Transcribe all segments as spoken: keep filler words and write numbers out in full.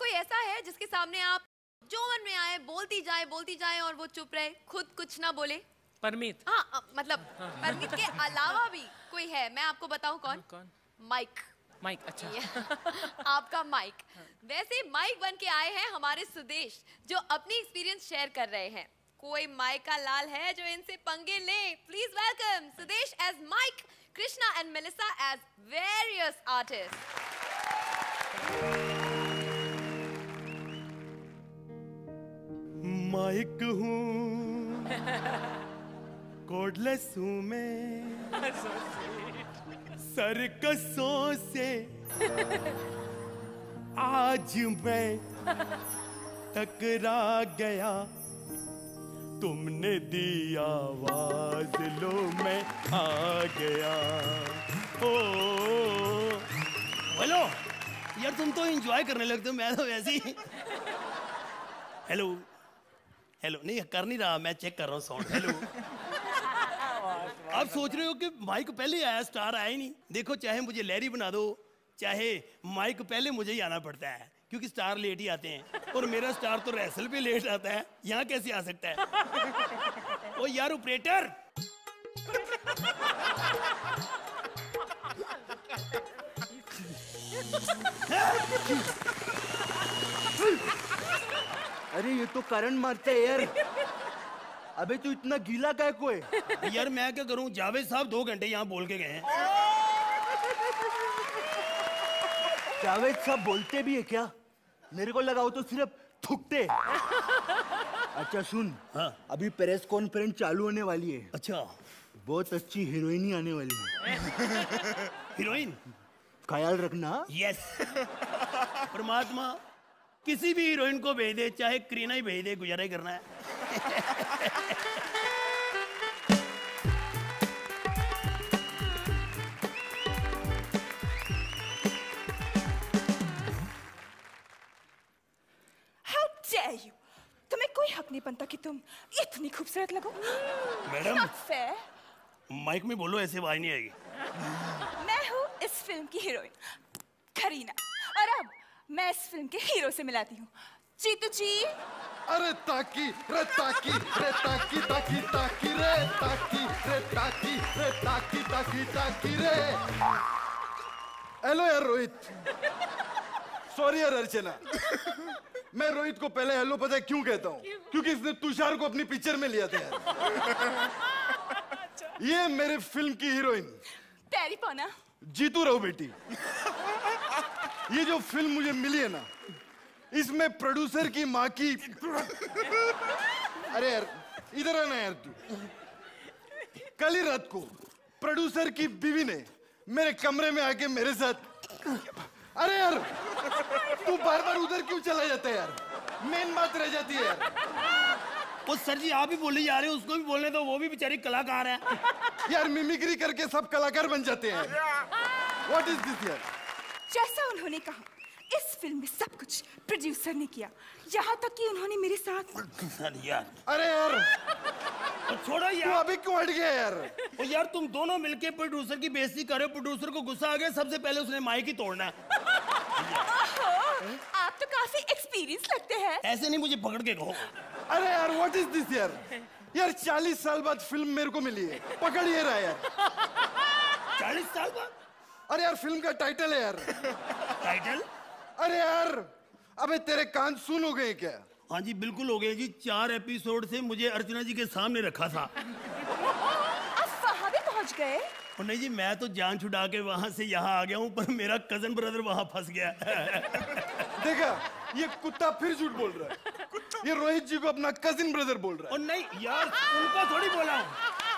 कोई ऐसा है जिसके सामने आप जो मन में आए बोलती जाए बोलती जाए और वो चुप रहे, खुद कुछ ना बोले? परमीत। हाँ, मतलब परमीत के अलावा भी कोई है? मैं आपको बताऊं कौन? कौन? माइक। माइक, अच्छा। आपका माइक। वैसे माइक बन के आए हैं हमारे सुदेश, जो अपनी एक्सपीरियंस शेयर कर रहे हैं। कोई माइक का लाल है जो इनसे पंगे ले? Please welcome Sudesh as Mike, Krishna and Melissa as various artist. Mic हूँ, कोडलेस हूँ मैं, सर्कसों से आज मैं टकरा गया, तुमने दी आवाज लो मैं आ गया। ओ हेलो यार, तुम तो एंजॉय करने लगते हो, मैं तो वैसे ही। हेलो हेलो नहीं कर नहीं रहा, मैं चेक कर रहा हूँ साउंड। हेलो आप सोच रहे हो कि माइक पहले आया, स्टार आया ही नहीं। देखो, चाहे मुझे लहरी बना दो, चाहे माइक पहले मुझे ही आना पड़ता है, क्योंकि स्टार लेट ही आते हैं, और मेरा स्टार तो रेसल पे लेट आता है, यहाँ कैसे आ सकता है? ओ यार ऑपरेटर, अरे ये तो करंट मारता है यार। अबे तू इतना गीला क्या कोई? यार मैं क्या करूं, जावेद साहब दो घंटे यहाँ बोल के गए हैं। जावेद साहब बोलते भी है क्या? मेरे को लगा वो तो सिर्फ थूकते। अच्छा सुन, हाँ अभी प्रेस कॉन्फ्रेंस चालू होने वाली है। अच्छा, बहुत अच्छी हीरोइन ही आने वाली है। हीरोइन? ख्याल रखना। यस। परमात्मा किसी भी हीरोइन को भेज दे, चाहे करीना ही भेज दे, गुजारा ही करना है। How dare you? तुम्हें कोई हक नहीं बनता कि तुम इतनी खूबसूरत लगो। Madam Not fair। माइक में बोलो, ऐसे आवाज नहीं आएगी। मैं हूँ इस फिल्म की हीरोइन करीना, और अब मैं इस फिल्म के हीरो से मिलाती हूँ, जीतू जी। अरे ताकी रे ताकी रे ताकी ताकी ताकी रे ताकी रे ताकी रे ताकी ताकी ताकी रे। हेलो यार रोहित। सॉरी यार अर्चना, मैं रोहित को पहले हेलो पता है क्यों कहता हूँ? क्योंकि इसने तुषार को अपनी पिक्चर में लिया था यार। ये मेरे फिल्म की हीरोइन प्यारी पौना। जीतू रहो बेटी। ये जो फिल्म मुझे मिली है ना, इसमें प्रोड्यूसर की माँ की। अरे यार इधर आना यार तू। कल ही रात को प्रोड्यूसर की बीवी ने मेरे कमरे में आके मेरे साथ। अरे यार तू बार बार उधर क्यों चला जाता है यार? मेन बात रह जाती है यार। ओ सर जी, आप ही बोले जा रहे हो, उसको भी बोलने दो, वो भी बेचारी कलाकार है। यार मिमिक्री करके सब कलाकार बन जाते हैं। व्हाट इज दिस यार? जैसा उन्होंने कहा, इस फिल्म में सब कुछ प्रोड्यूसर ने किया, यहाँ तक कि उन्होंने मेरे साथ। यार अरे यार छोड़ो यार, तू अभी क्यों हट गया यार? ओ यार तुम दोनों मिलके प्रोड्यूसर की बेइज्जती कर रहे हो। प्रोड्यूसर को गुस्सा आ गया, सबसे पहले उसने माइक ही तोड़ना है। आप तो काफी एक्सपीरियंस लगते हैं। ऐसे नहीं, मुझे पकड़ के कहो। अरे यार व्हाट इज दिस यार? यार चालीस साल बाद फिल्म मेरे को मिली है, पकड़ ये रहा यार। चालीस साल बाद? अरे यार फिल्म का टाइटल है यार। टाइटल? अरे यार अबे तेरे कान सुन हो गए क्या? हाँ जी बिल्कुल हो गए जी। चार एपिसोड से मुझे अर्चना जी के सामने रखा था। आप वहाँ भी पहुँच गए? और नहीं जी, मैं तो जान छुड़ा के वहाँ से यहाँ आ गया हूँ, पर मेरा कजन ब्रदर वहाँ फंस गया। देखा, ये कुत्ता फिर झूठ बोल रहा है। ये रोहित जी को अपना कजिन ब्रदर बोल रहा है। और नहीं यार, उनको थोड़ी बोला हूँ।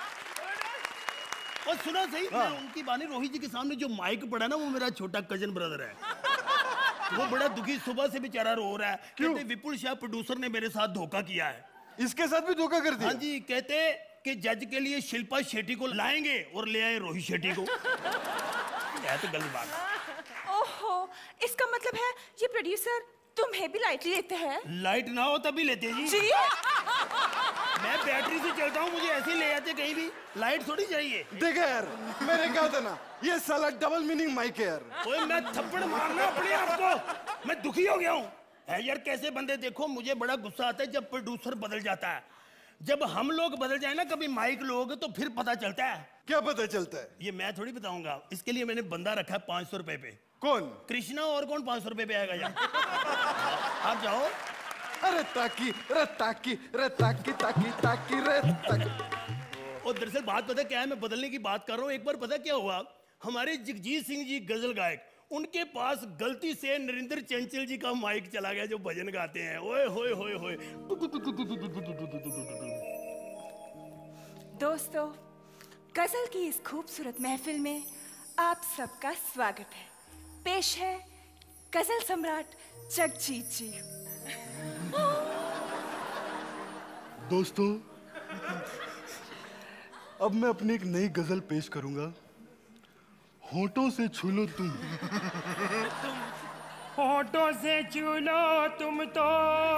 और सुनो सही, हाँ। मैं उनकी बानी, रोहित जी के सामने जो माइक पड़ा ना, वो मेरा छोटा कजन ब्रदर है। वो बड़ा दुखी, सुबह से बेचारा रो रहा है। कहते विपुल शाह प्रोड्यूसर ने मेरे साथ धोखा किया है। इसके साथ भी धोखा कर दिया? हाँ जी, कहते कि जज के लिए शिल्पा शेट्टी को लाएंगे और ले आए रोहित शेट्टी को। यह तो गलत बात है। ओहो, इसका मतलब है ये प्रोड्यूसर तुम्हें भी लाइटली लेते हैं? लाइट ना हो तभी लेते जी। जी? मैं बैटरी से चलता हूँ, मुझे ऐसे ही ले जाते कहीं भी, लाइट थोड़ी चाहिए। देखा यार, मैंने कहा था ना, ये साला डबल मीनिंग माइक है यार। ओए मैं थप्पड़ मारना अपने आप को, मैं दुखी हो गया हूँ। है यार कैसे बंदे। देखो मुझे बड़ा गुस्सा आता है जब प्रोड्यूसर बदल जाता है। जब हम लोग बदल जाए ना कभी माइक लोग, तो फिर पता चलता है। क्या पता चलता है? ये मैं थोड़ी बताऊंगा, इसके लिए मैंने बंदा रखा है पाँच सौ रुपए पे। कौन? कृष्णा। और कौन पाँच सौ रुपए पे आएगा यार? आप जाओ। अरे ताकी रे ताकी रे ताकी ताकी ताकी रे ताकी। और दरअसल बात पता क्या है, मैं बदलने की बात कर रहा हूँ। एक बार पता क्या हुआ, हमारे जगजीत सिंह जी गजल गायक, उनके पास गलती से नरेंद्र चंचल जी का माइक चला गया जो भजन गाते हैं। ओए होए होए होए। दोस्तों, गजल की इस खूबसूरत महफिल में आप सबका स्वागत है। पेश है गजल सम्राट जगजीत जी। दोस्तों, अब मैं अपनी एक नई गजल पेश करूंगा। होठों से छू लो तुम। होठों से छू लो तुम तो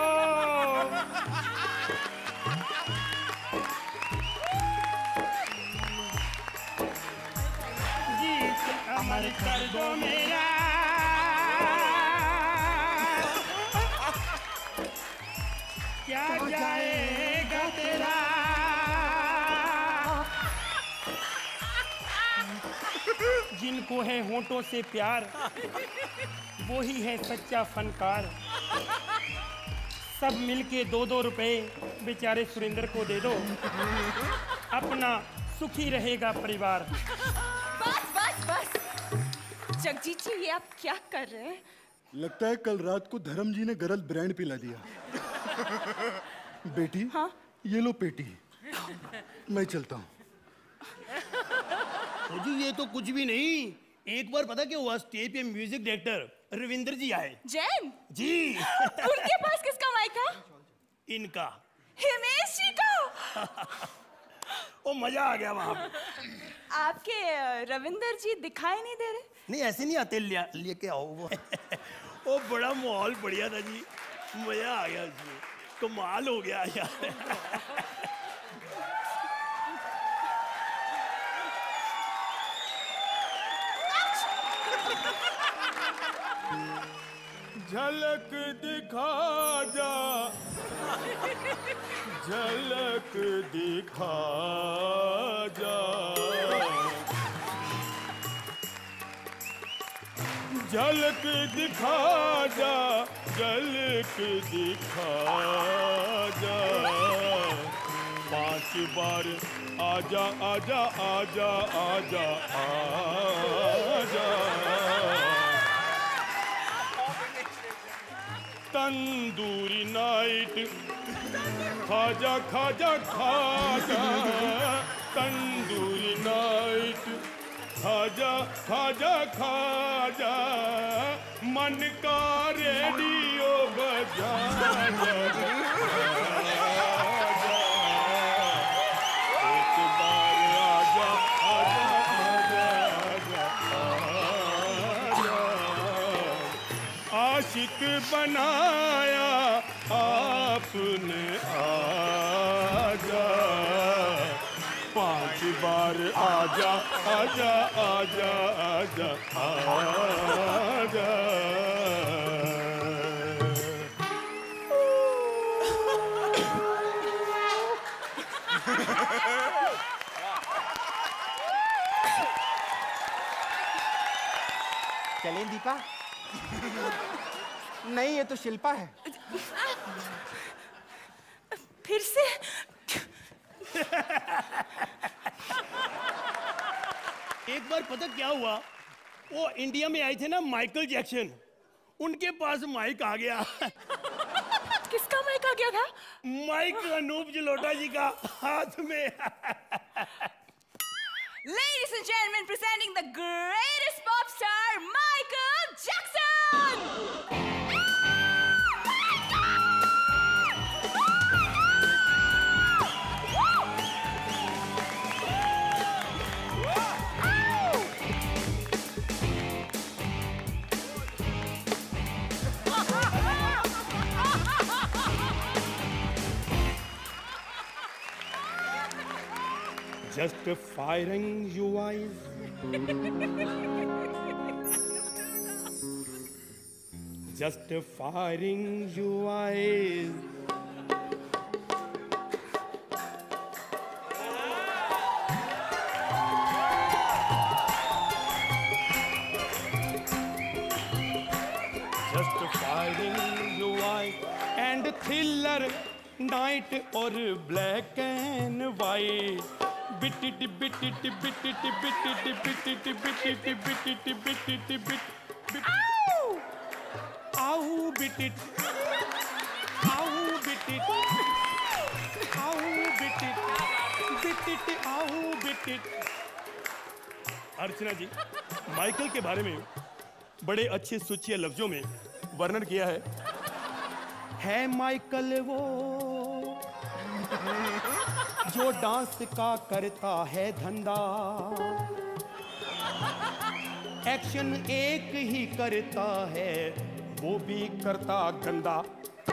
जीत अमर कर दो मेरा। क्या जाएगा तेरा। जिनको है होठों से प्यार, वो ही है सच्चा फनकार। सब मिलके दो दो रुपए बेचारे सुरेंद्र को दे दो, अपना सुखी रहेगा परिवार। बस बस बस जगजीत जी, ये आप क्या कर रहे हैं? लगता है कल रात को धर्म जी ने गलत ब्रांड पिला दिया। बेटी, हाँ? ये लो पेटी, मैं चलता हूँ। तो जी ये तो कुछ भी नहीं। एक बार पता क्या हुआ, स्टेज पे म्यूजिक डायरेक्टर रविंद्र जी आए। जैन जी। उनके पास किसका माइक था? इनका, हिमेश जी का। ओ मजा आ गया वहां। आपके रविंद्र जी दिखाई नहीं दे रहे। नहीं ऐसे नहीं आते, लेके आओ वो। ओ बड़ा माहौल बढ़िया था जी, मजा आ गया उसमें, कमाल हो गया यार। झलक दिखा जा, झलक दिखा जा, झलक दिखा जा, झलक दिखा जा। पांच बार आजा आजा आजा आजा आजा। तंदूरी नाइट खाजा खाजा खाजा। तंदूरी नाइट खाजा खाजा खाजा। मन का रेडियो बजा जा। एक बार आजा आजा आजा आजा। आशिक बनाया आपने आजा। पांच बार आजा आजा आजा आजा आजा। चलें दीपा? नहीं, ये तो शिल्पा है। फिर से एक बार पता क्या हुआ, वो इंडिया में आए थे ना माइकल जैक्सन, उनके पास माइक आ गया। किसका माइक आ गया था? माइक अनूप जलोटा जी का हाथ में। Ladies and gentlemen, presenting the greatest pop star, Michael Jackson! Just firing you eyes, just firing your eyes. Just firing your eyes and thriller night or black and white. Bit it, bit it, bit it, bit it, bit it, bit it, bit it, bit it, bit it, bit it. Ow! Ow, bit it. Ow, bit it. Ow, bit it. Bit it, ow, bit it. Archana ji, Michael के बारे में बड़े अच्छे सूचिया लफ्जों में वर्णन किया है। है माइकल वो जो डांस का करता है धंधा, एक्शन एक ही करता है वो भी करता गंदा।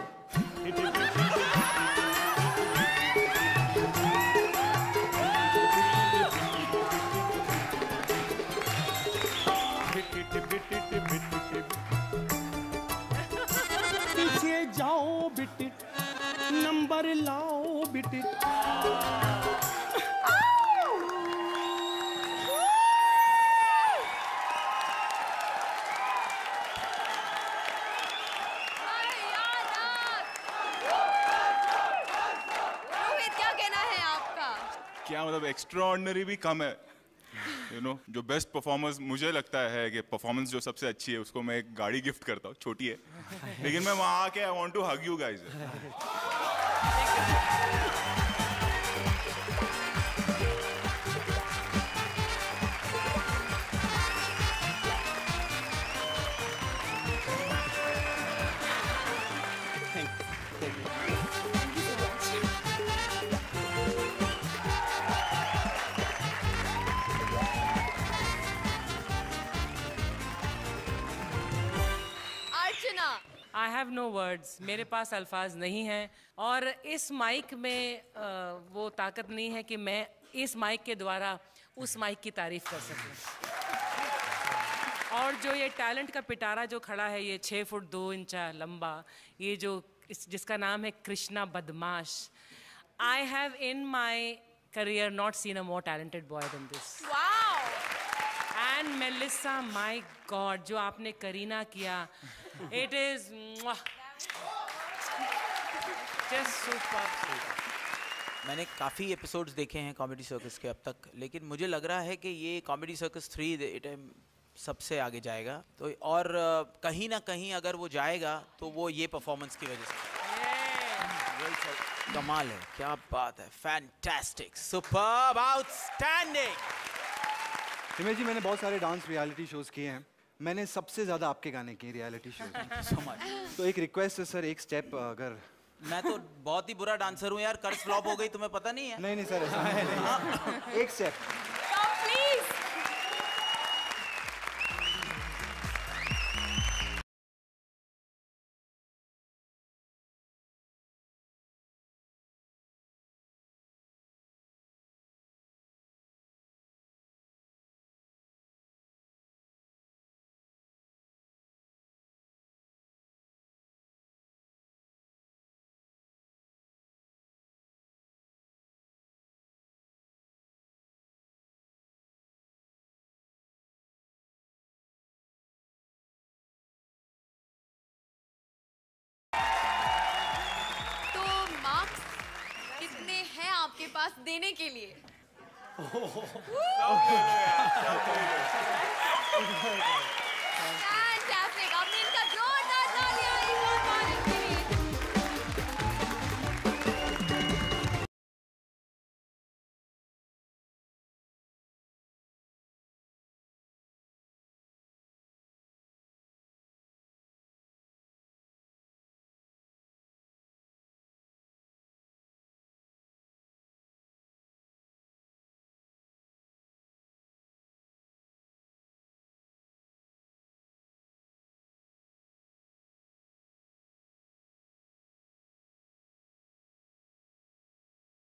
पीछे जाओ बिटिट, नंबर लाओ बिटिट। क्या मतलब एक्स्ट्रा ऑर्डिनरी भी कम है, यू नो। जो बेस्ट परफॉर्मर्स मुझे लगता है कि परफॉर्मेंस जो सबसे अच्छी है उसको मैं एक गाड़ी गिफ्ट करता हूँ, छोटी है लेकिन मैं वहाँ आके I want to hug you guys. I have no words. मेरे पास अल्फाज नहीं हैं और इस माइक में आ, वो ताकत नहीं है कि मैं इस माइक के द्वारा उस माइक की तारीफ कर सकूं। और जो ये टैलेंट का पिटारा जो खड़ा है, ये छः फुट दो इंचा लंबा, ये जो इस, जिसका नाम है कृष्णा बदमाश। I have in my career not seen a more talented boy than this. Wow! And Melissa, my God, जो आपने करीना किया, it is just super. मैंने काफ़ी एपिसोड्स देखे हैं कॉमेडी सर्कस के अब तक, लेकिन मुझे लग रहा है कि ये कॉमेडी सर्कस थ्री इट सबसे आगे जाएगा। तो और कहीं ना कहीं अगर वो जाएगा तो वो ये परफॉर्मेंस की वजह से। कमाल है, क्या बात है, fantastic, superb, outstanding. Himesh ji, मैंने बहुत सारे डांस रियलिटी शोज किए हैं, मैंने सबसे ज्यादा आपके गाने किए रियलिटी शो में। so much. तो एक रिक्वेस्ट है सर, एक स्टेप अगर। मैं तो बहुत ही बुरा डांसर हूँ यार, कर्ज फ्लॉप हो गई, तुम्हें पता नहीं है? नहीं नहीं सर, ऐसा नहीं। एक स्टेप प्लीज। आपके पास देने के लिए?